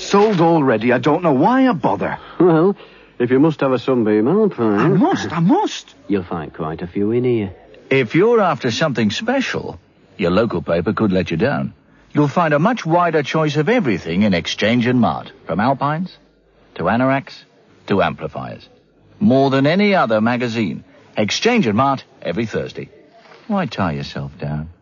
sold already. I don't know why I bother. Well, if you must have a Sunbeam Alpine... I must. You'll find quite a few in here. If you're after something special, your local paper could let you down. You'll find a much wider choice of everything in Exchange and Mart, from Alpines to anoraks to amplifiers. More than any other magazine. Exchange and Mart every Thursday. Why tie yourself down?